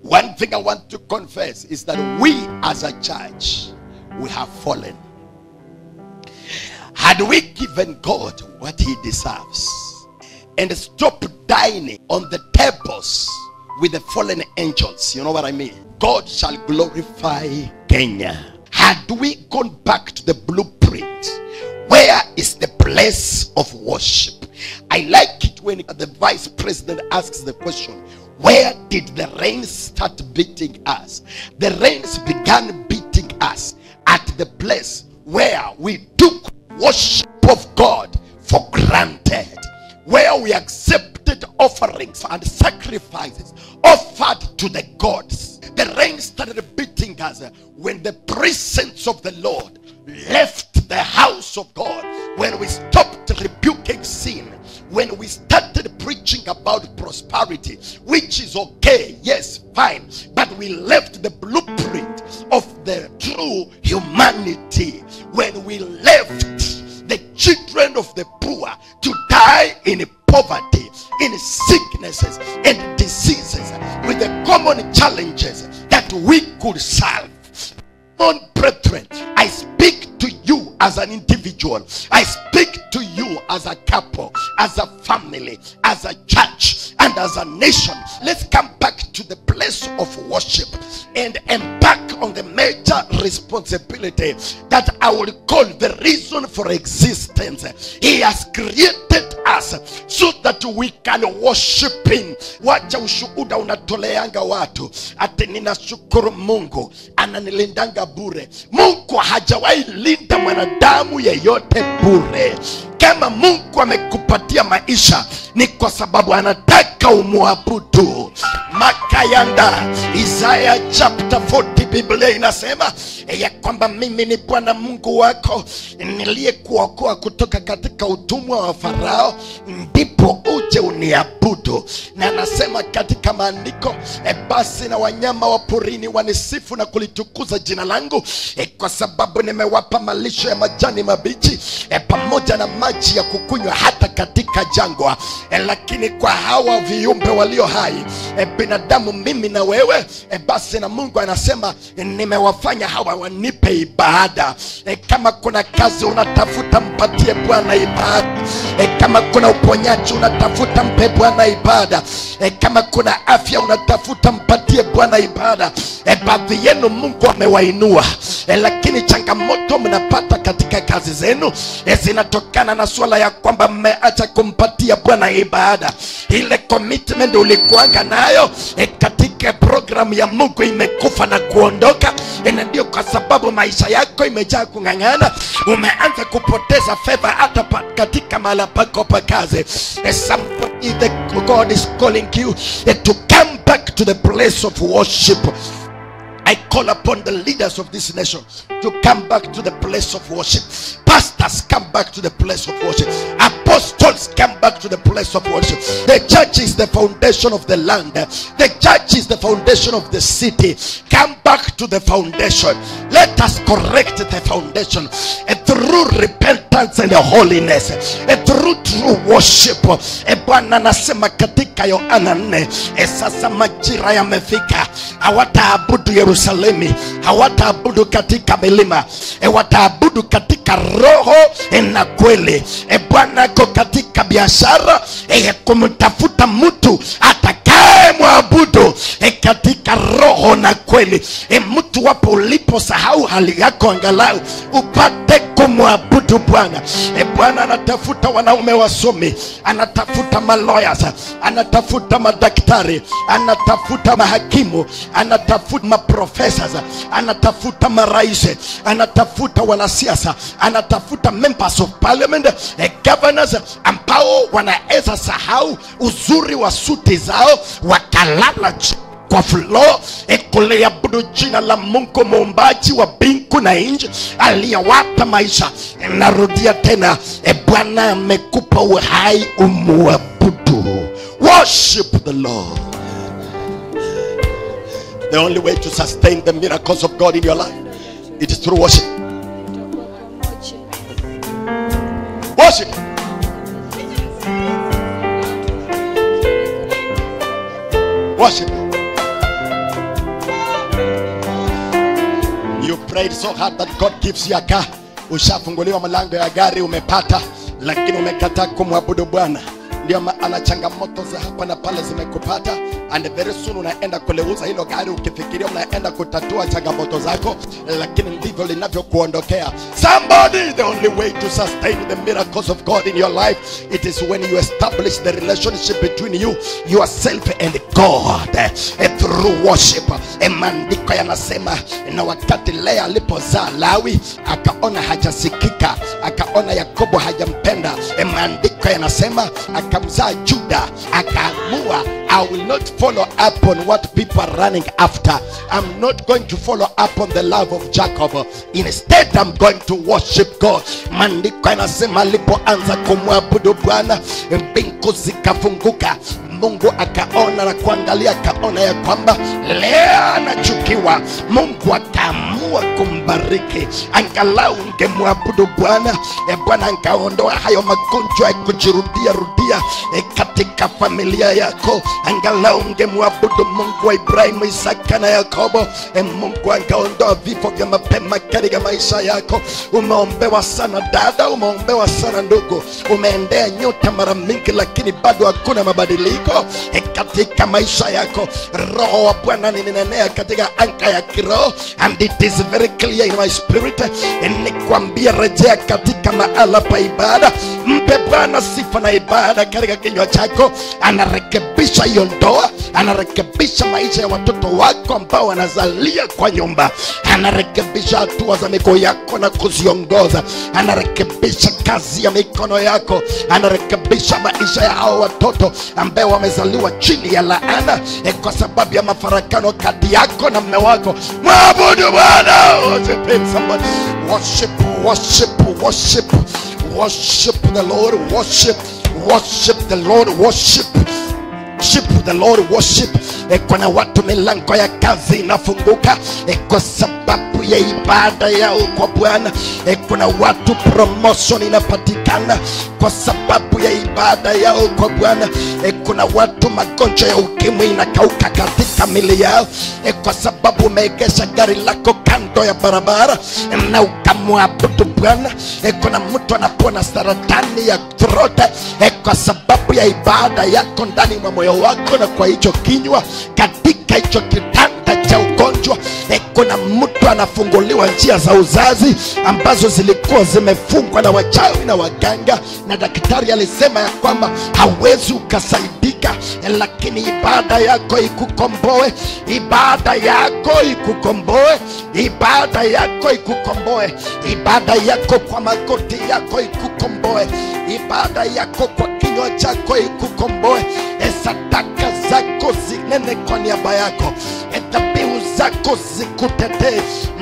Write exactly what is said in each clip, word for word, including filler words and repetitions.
One thing I want to confess is that we as a church, we have fallen. Had we given God what he deserves and stop dining on the tables with the fallen angels, you know what I mean? God shall glorify Kenya. Had we gone back to the blueprint, where is the place of worship? I like it when the vice president asks the question, where did the rains start beating us? The rains began beating us at the place where we took worship of God for granted, where we accepted offerings and sacrifices offered to the gods. The rain started beating us when the presence of the Lord left the house of God, when we stopped rebuking sin, when we started preaching about prosperity, which is okay, yes, fine, but we left the blueprint of the true humanity, when we left the children of the poor to die in poverty, in sicknesses and diseases, with the common challenges that we could solve. On brethren, I speak to you as an individual, I speak to you as a couple, as a family, as a church, and as a nation. Let's come back to the place of worship and embark on the major responsibility that I would call the reason for existence. He has created us so that we can worship him. Wacha ushuhuda unatoleanga watu ati ninashukuru Mungu ananilindanga bure. Mungu hajawahi linda mwanadamu yeyote bure. Kama Mungu amekupatia maisha ni kwa sababu anataka umuabudu. Makayanda, Isaiah chapter forty, Biblia inasema ya kwamba mimi ni Bwana Mungu wako niliyekuokoa kutoka katika utumwa wa Farao, ndipo uje uniabudu. Na anasema katika maandiko, e basi na wanyama wa porini wanisifu na kulitukuza jina langu, e kwa sababu nimewapa malisho ya majani mabichi, e pamoja na maji ya kukunywa hata katika jangwa. E lakini kwa hawa viumbe walio hai, e binadamu mimi na wewe, e basi na Mungu anasema nimewafanya hawa wanipe ibada. E kama kuna kazi unatafuta, mpatie Bwana ibada. E kama kuna uponyaji unatafuta, mpe Bwana ibada. E kama kuna afya unatafuta, mpatie Bwana ibada. E baadhi yenu Mungu amewainua, e lakini changamoto mnapata katika kazi zenu e zinatokana na swala ya kwamba mmeacha kumpatia Bwana ibada. Ile commitment ulikuanga nayo e katika program ya Mungu imekufa na kuondoka. E ndio kwa sababu maisha yako imejaa kungangana, umeanza kupoteza fedha hata katika mahali pako pa kazi. E somebody that God is calling you e to come back to the place of worship. I call upon the leaders of this nation to come back to the place of worship. Pastors, come back to the place of worship. Apostles, come back to the place of worship. The church is the foundation of the land. The church is the foundation of the city. Come back to the foundation. Let us correct the foundation and through repentance and holiness and through true worship. E Bwana nasema katika Yohana nne, e sasa majira yamefika, hawataabudu Yerusalemu, hawataabudu katika milima, e wataabudu katika roho na kweli. E Bwana ko katika biashara e kumtafuta mtu atakaye muabudu e katika roho na kweli. E mtu wapo ulipo sahau hali yako, angalau upate kumwabudu Bwana. E Bwana anatafuta wanaume wasomi, anatafuta malawyers, anatafuta madaktari, anatafuta mahakimu, anatafuta maprofessors, anatafuta maraisi, anatafuta wanasiasa, anatafuta members of parliament, e governors ambao wanaeza sahau uzuri wa suti zao, wakalala kwa floor e kuliabudu jina la Mungu muumbaji wa mbingu na nchi aliyewapa maisha. E narudia tena, e Bwana amekupa uhai, umuabudu. Worship the Lord. The only way to sustain the miracles of God in your life, it is through worship. Worship. Worship. prayed so hard that God gives you a car. Ushafunguliwa mlango ya gari umepata, lakini umekataa kumwabudu Bwana. Ndio maana changamoto za hapa na pale zimekupata, and very soon unaenda kuleuza hilo gari ukifikiria unaenda kutatua changamoto zako, lakini ndivyo linavyokuondokea. Somebody, the only way to sustain the miracles of God in your life, it is when you establish the relationship between you, yourself and God, eh, through worship. Maandiko yanasema, na wakati Lea alipozaa Lawi akaona hajasikika, akaona Yakobo hajampenda, maandiko yanasema akamzaa Juda, akaamua, I will not follow up on what people are running after. I'm not going to follow up on the love of Jacob. Instead, I'm going to worship God. Maandiko yanasema alipoanza kumwabudu Bwana, mbingu zikafunguka. Mungu akaona na kuangalia, akaona ya kwamba Lea anachukiwa. Mungu akaamua kumbariki. Angalau ungemwabudu Bwana, e Bwana angeondoa hayo magonjwa ya kujirudia rudia e katika familia yako. Angalau ungemwabudu Mungu wa Ibrahimu, Isaka na Yakobo, e Mungu angeondoa vifo vya mapema katika maisha yako. Umeombewa sana dada, umeombewa sana ndugu, umeendea nyota mara mingi, lakini bado hakuna mabadiliko e katika maisha yako. Roho wa Bwana ninenea katika anga ya kiroho, and it is very clear in my spirit. Nikwambia rejea katika mahala pa ibada, mpe Bwana sifa na ibada katika kinywa chako. Anarekebisha hiyo ndoa, anarekebisha maisha ya watoto wako ambao wanazalia kwa nyumba, anarekebisha hatua za mikono yako na kuziongoza, anarekebisha kazi ya mikono yako, anarekebisha maisha ya hao watoto ambao wamezaliwa chini ya laana e kwa sababu ya mafarakano kati yako na mume wako. Mwabudu Bwana. Worship him, somebody. Worship, worship, worship, worship the Lord. Worship, worship the Lord. Worship, worship the Lord. Worship. E kuna watu milango ya kazi inafunguka e kwa sababu ya ibada yao kwa Bwana. E kuna watu promotion inapatikana kwa sababu ya ibada yao kwa Bwana. E kuna watu magonjwa ya ukimwi inakauka katika mili yao e kwa sababu umeegesha gari lako kando ya barabara na ukamwabudu Bwana. E kuna mtu anapona saratani ya throat e kwa sababu ya ibada yako ndani mwa moyo wako na kwa hicho kinywa, katika hicho kitanda cha ugonjwa. E kuna mtu anafunguliwa njia za uzazi ambazo zilikuwa zimefungwa na wachawi na waganga, na daktari alisema ya kwamba hawezi ukasaidika, lakini ibada yako ikukomboe, ibada yako ikukomboe, ibada yako ikukomboe, ibada yako kwa magoti yako ikukomboe, ibada yako kwa kinywa chako ikukomboe. Sadaka zako zinene kwa niaba yako, dhabihu zako zikutetee.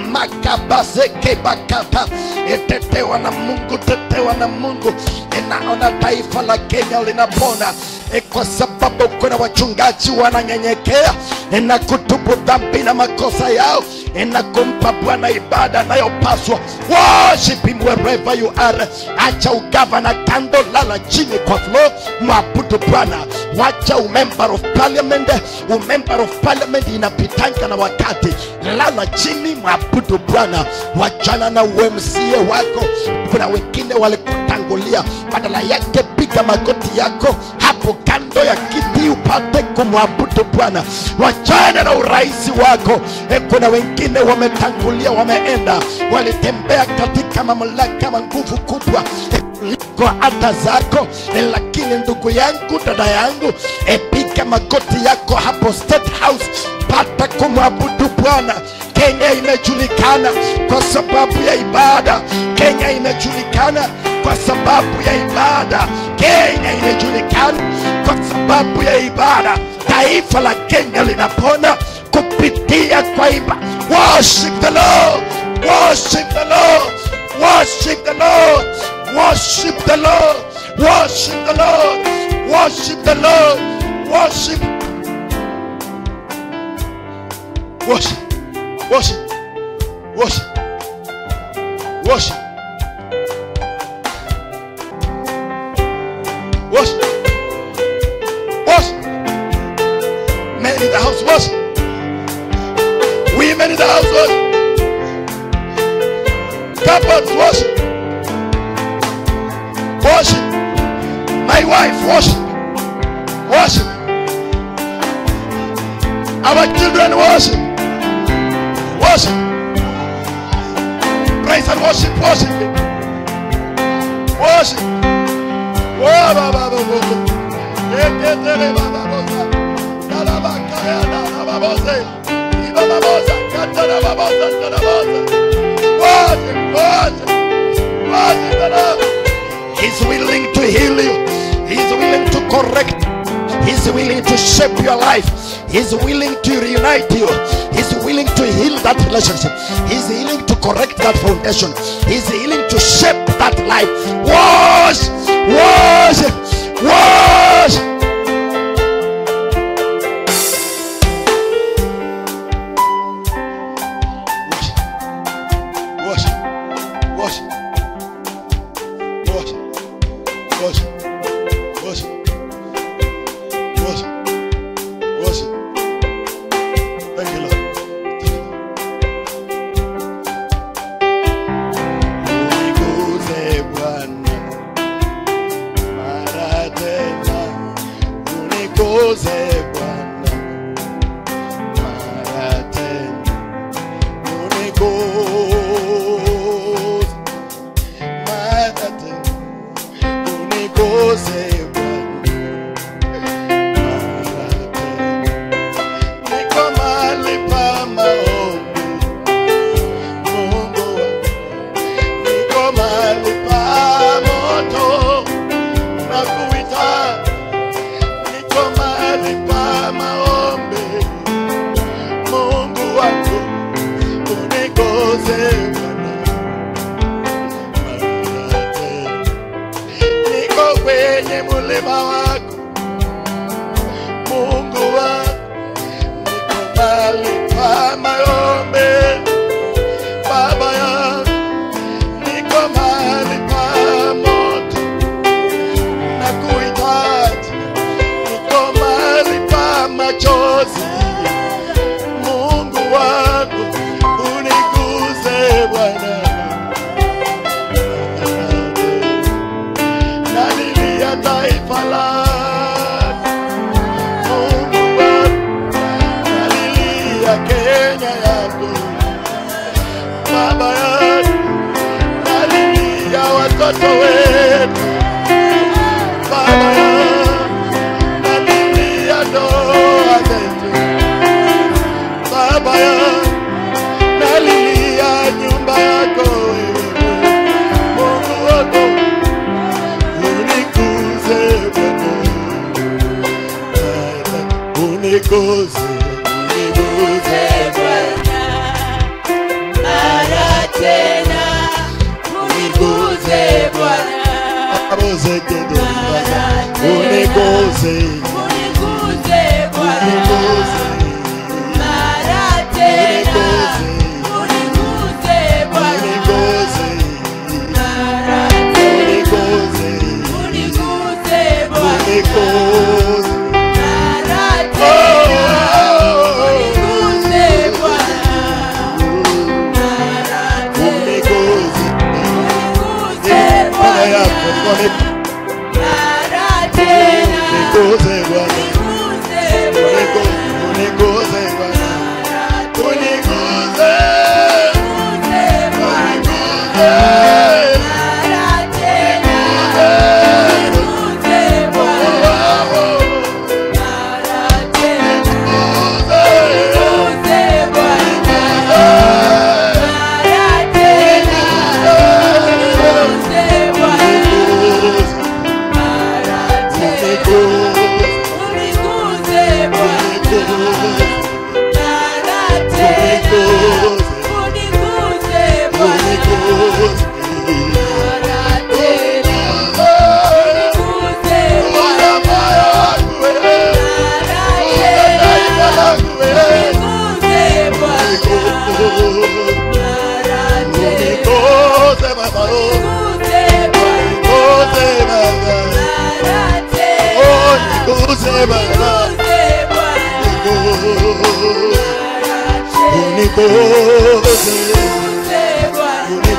Makabazeke bakata, tetewa na Mungu, tetewa na Mungu. Naona taifa la Kenya linapona e kwa sababu kuna wachungaji wananyenyekea na kutubu dhambi na makosa yao na kumpa Bwana ibada anayopaswa. Worship him wherever you are. Acha ugavana kando, lala chini kwa floor, mwabudu Bwana. Wacha umember of parliament, umember of parliament inapitanga na wakati, lala chini, mwabudu Bwana. Wachana na U M C A wako, kuna wengine walikutangulia, badala yake piga magoti yako hapo kando ya kiti upate kumwabudu Bwana. Wachana na uraisi wako. E kuna wengine wametangulia, wameenda, walitembea katika mamlaka na nguvu kubwa kwa hata zako e, lakini ndugu yangu, dada yangu, e piga magoti yako hapo State House, pata kumwabudu Bwana. Kenya imejulikana kwa sababu ya ibada. Kenya imejulikana kwa sababu ya ibada. Kenya imejulikana kwa sababu ya ibada. Taifa la Kenya linapona kupitia kwa ibada. Worship the Lord. Worship the Lord. Worship the Lord. Worship the Lord. Worship the Lord. Worship the Lord. Worship. Worship. Worship. Worship. Worship. Worship. Worship. Men in the house, worship. Women in the house, worship. Couples, worship. Worship. My wife, worship. Worship. Our children, worship. Worship. Praise and worship. Worship. Worship. He's willing to heal you. He's willing to correct. He's willing to shape your life. He's willing to reunite you. He's willing to heal that relationship. He's willing to correct that foundation. He's willing to shape that life. Wash, wash, wash.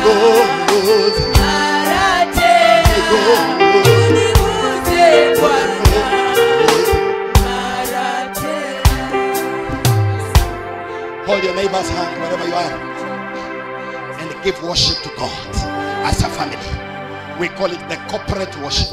Hold your neighbor's hand wherever you are and give worship to God as a family. We call it the corporate worship.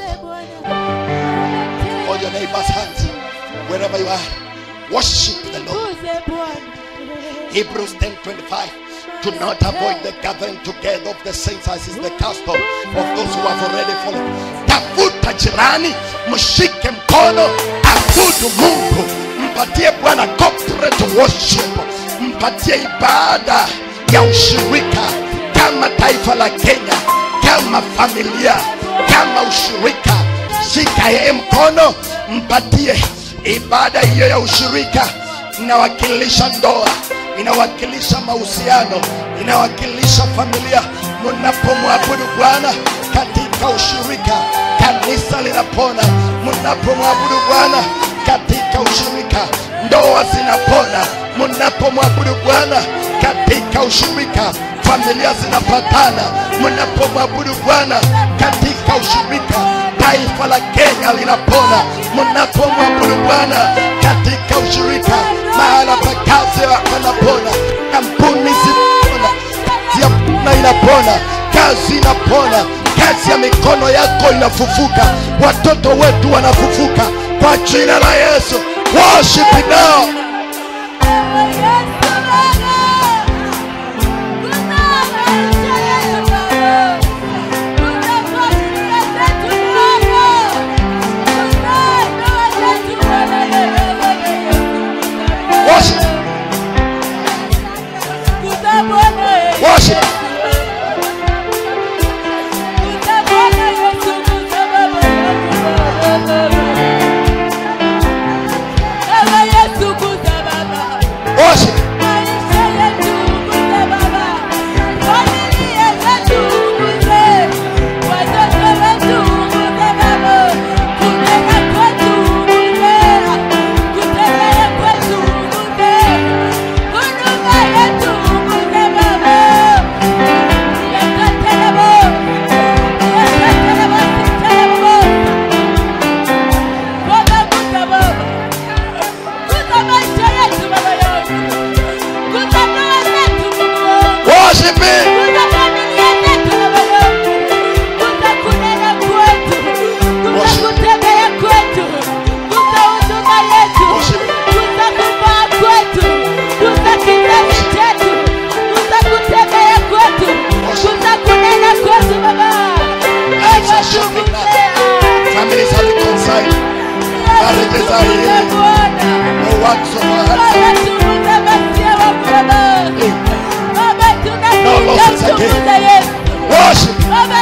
Hold your neighbor's hand wherever you are. Worship the Lord. Hebrews ten twenty-five. Do not avoid the gathering together of the saints as is the custom of those who have already fallen. Tafuta jirani, mshike mkono, abudu Mungu. Mpatie Bwana corporate worship. Mpatie ibada ya ushirika kama taifa la Kenya, kama familia, kama ushirika. Shika yeye mkono, mpatie ibada hiyo ya ushirika. Inawakilisha ndoa, inawakilisha mahusiano, inawakilisha familia. Mnapomwabudu Bwana katika ushirika, kanisa linapona. Mnapomwabudu Bwana katika ushirika, ndoa zinapona. Mnapomwabudu Bwana katika ushirika, familia zinapatana. Mnapomwabudu Bwana katika ushirika, taifa la Kenya linapona. Mnapomwabudu Bwana katika ushirika, mahala pa kazi panapona, kampuni zinapona, ziapona inapona, kazi inapona, kazi ya mikono yako inafufuka, watoto wetu wanafufuka kwa jina la Yesu. Worship it now. Worship. Worship. Families are reconciled. Marriages are healed. The works of our hands are no losses again. Worship.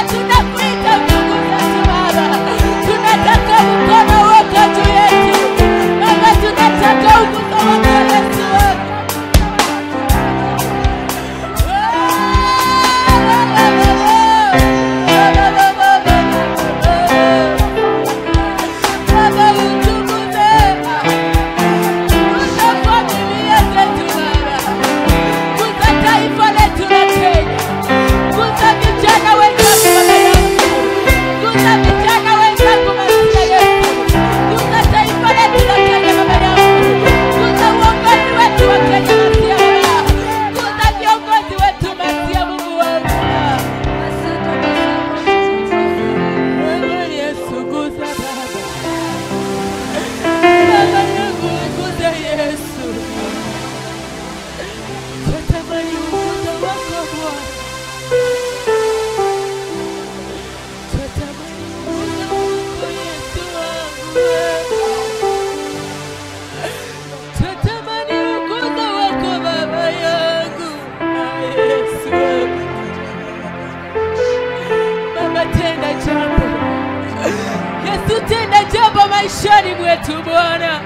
maishani mwetu Bwana.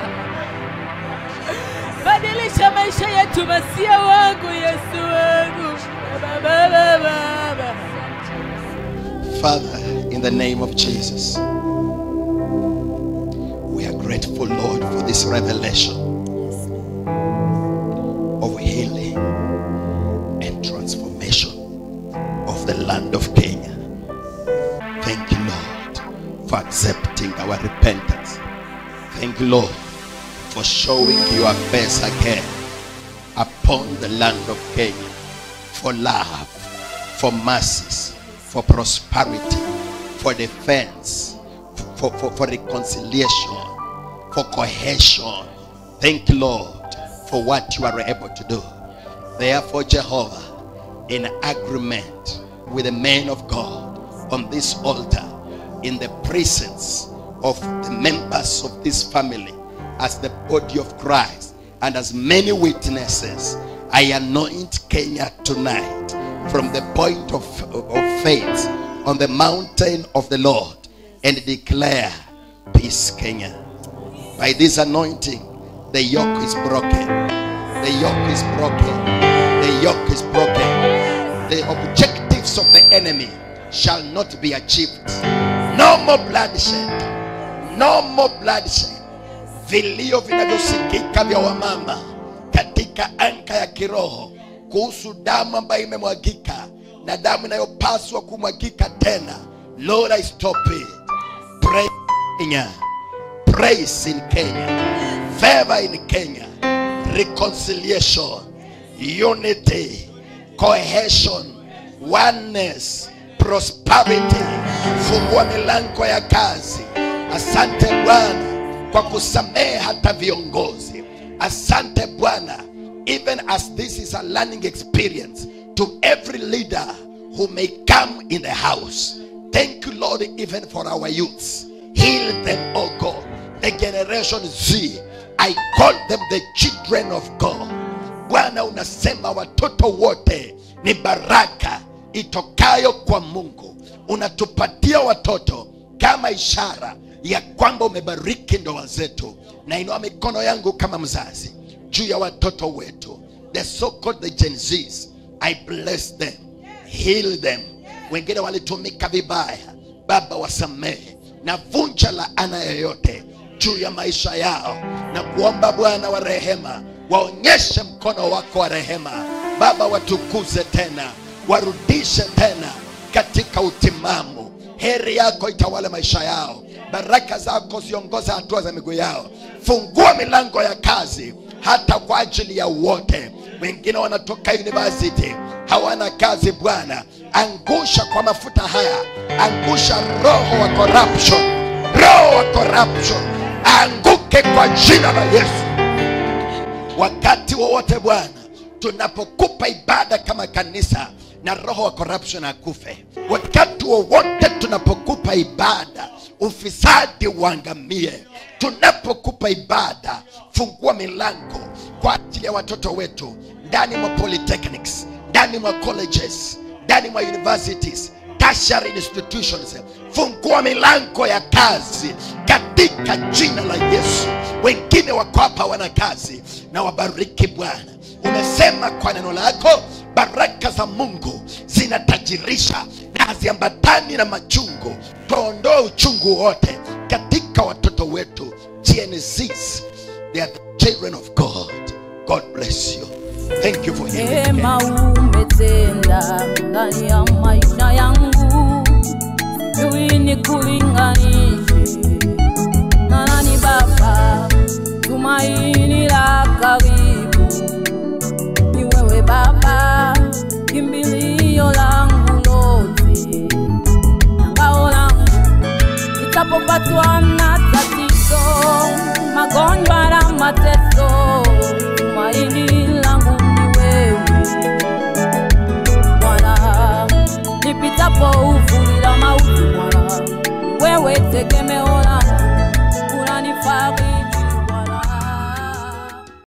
Badilisha maisha yetu, masia wangu, Yesu wangu. Baba, baba, baba. Father, in the name of Jesus, we are grateful, Lord, for this revelation of healing and transformation Thank you, Lord, for showing your face again upon the land of Kenya, for love, for mercies, for prosperity, for defense, for, for, for reconciliation, for cohesion. Thank you, Lord, for what you are able to do. Therefore, Jehovah, in agreement with the men of God on this altar, in the presence of the members of this family, as the body of Christ, and as many witnesses, I anoint Kenya tonight from the point of, of faith on the mountain of the Lord, and declare peace, Kenya. By this anointing, the yoke is broken. The yoke is broken. The yoke is broken. The objectives of the enemy shall not be achieved. No more bloodshed. No more bloodshed. Vilio vinavyosikika vya wamama katika anka ya kiroho kuhusu damu ambayo imemwagika na damu inayopaswa kumwagika tena. Lord, I stop it. Praise in Kenya. Praise in Kenya. Favor in Kenya. Reconciliation. Unity. Cohesion. Oneness. Prosperity. Fungua milango ya kazi. Asante Bwana kwa kusamehe hata viongozi. Asante Bwana, even as this is a learning experience to every leader who may come in the house. Thank you, Lord, even for our youths. Heal them, oh God. The generation Z, I call them the children of God. Bwana, unasema watoto wote ni baraka itokayo kwa Mungu. Unatupatia watoto kama ishara ya kwamba umebariki ndoa zetu. Na inua mikono yangu kama mzazi juu ya watoto wetu, the so called the Gen Zs. I bless them, heal them. Wengine walitumika vibaya, Baba wasamehe na vunja laana yoyote juu ya maisha yao, na kuomba Bwana wa rehema waonyeshe mkono wako wa rehema. Baba, watukuze tena, warudishe tena katika utimamu. Heri yako itawale maisha yao. Baraka zako ziongoza hatua za miguu yao. Fungua milango ya kazi hata kwa ajili ya wote. Wengine wanatoka university hawana kazi. Bwana, angusha kwa mafuta haya, angusha roho wa corruption, roho wa corruption anguke kwa jina la Yesu. Wakati wowote Bwana tunapokupa ibada kama kanisa, na roho wa corruption akufe. Wakati wowote tunapokupa ibada, ufisadi uangamie. Tunapokupa ibada, fungua milango kwa ajili ya watoto wetu ndani mwa polytechnics, ndani mwa colleges, ndani mwa universities, tertiary institutions. Fungua milango ya kazi katika jina la Yesu. Wengine wako hapa wana kazi, na wabariki Bwana. Umesema kwa neno lako baraka za Mungu zinatajirisha na haziambatani na machungu. Tuondoe uchungu wote katika watoto wetu. Gen Zs, they are the children of God. God bless you. Thank you for hearing me. Umetenda ndani ya maisha yangu, sijui ni kulinganishe na nani Baba. Tumaini la karibu ni wewe Baba, kimbilio langu lote, ngao langu nitapopatwa na tatizo, magonjwa na mateso.